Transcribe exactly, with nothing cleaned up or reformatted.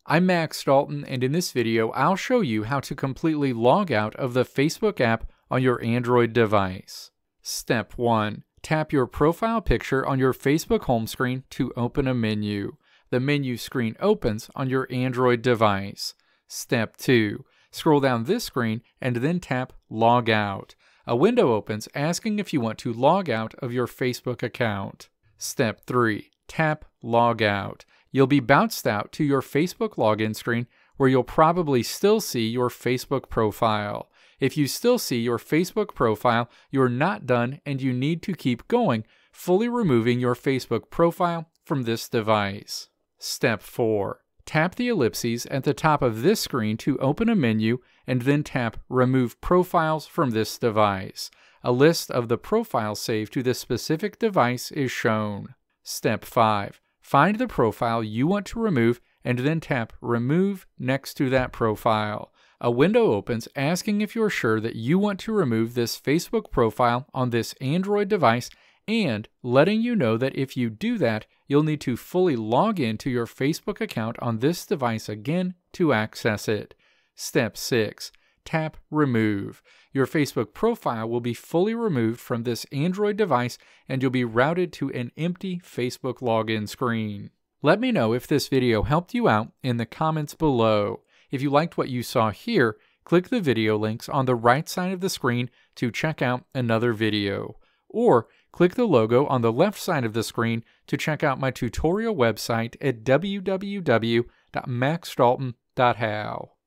I'm Max Dalton, and in this video, I'll show you how to completely log out of the Facebook app on your Android device. Step one. Tap your profile picture on your Facebook home screen to open a menu. The menu screen opens on your Android device. Step two. Scroll down this screen and then tap Log Out. A window opens asking if you want to log out of your Facebook account. Step three. Tap Log Out. You'll be bounced out to your Facebook login screen where you'll probably still see your Facebook profile. If you still see your Facebook profile, you're not done and you need to keep going, fully removing your Facebook profile from this device. Step four. Tap the ellipses at the top of this screen to open a menu and then tap Remove Profiles from this device. A list of the profiles saved to this specific device is shown. Step five. Find the profile you want to remove and then tap Remove next to that profile. A window opens asking if you're sure that you want to remove this Facebook profile on this Android device and letting you know that if you do that, you'll need to fully log into your Facebook account on this device again to access it. Step six. Tap Remove. Your Facebook profile will be fully removed from this Android device and you'll be routed to an empty Facebook login screen. Let me know if this video helped you out in the comments below. If you liked what you saw here, click the video links on the right side of the screen to check out another video. Or click the logo on the left side of the screen to check out my tutorial website at w w w dot max dalton dot how.